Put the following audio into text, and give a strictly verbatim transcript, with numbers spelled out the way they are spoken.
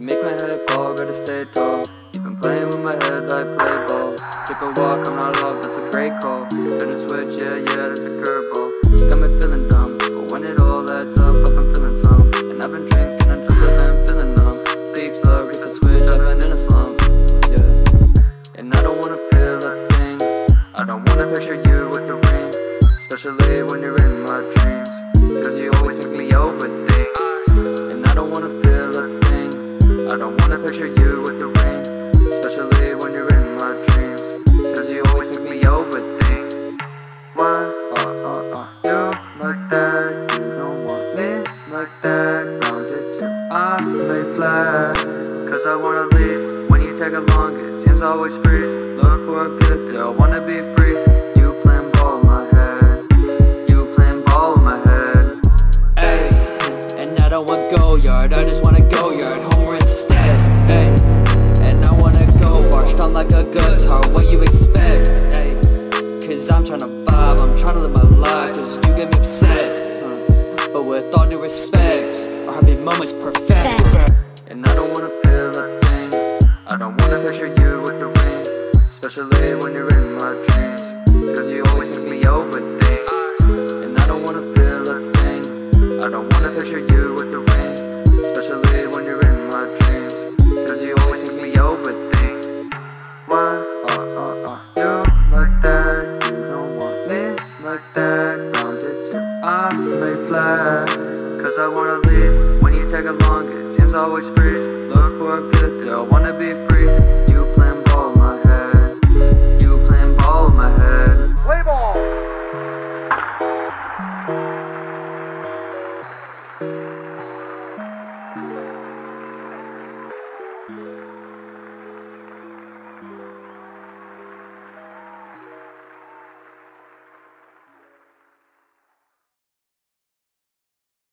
You make my head fall, gotta stay tall. You've been playing with my head like play ball. Took a walk, I'm not love, that's a great call. Couldn't switch, yeah, yeah, that's a curveball. Got me feeling dumb, but when it all adds up, I've been feeling some. And I've been drinking until I've been feeling numb. Sleep slow, reset switch, I've been in a slump, yeah. And I don't wanna feel a thing, I don't wanna picture you with the ring, especially when you're in my dreams, cause you always make me overthink. And I don't wanna feel a thing, I don't wanna picture you with the ring, especially when you're in my dreams, cause you always make me overthink. Why uh, uh, uh, you like that? You don't want me like that. Grounded till I lay flat, cause I wanna leave. When you tag along, it seems always free. Look for a good girl, wanna be free. You playing ball in my head, you playing ball in my head. Ayy, and I don't want go yard, I just wanna go yard, homer instead. Ayy, and I wanna go far, strong like a guitar, what you expect? Ayy, cause I'm tryna vibe, I'm tryna live my life, cause you get me upset. uh, But with all due respect, our happy moments perfect. And I don't wanna feel a thing, I don't wanna picture you with the ring, especially when you're in my dreams, cause you always make me overthink. And I don't wanna feel a thing, I don't wanna picture you with the ring, especially when you're in my dreams, cause you always make me overthink. Why uh, uh, uh, you like that? You don't want me like that. Grounded till I lay flat, cause I wanna leave. When you tag along, it seems always free. Look for a good girl, wanna be free. You plan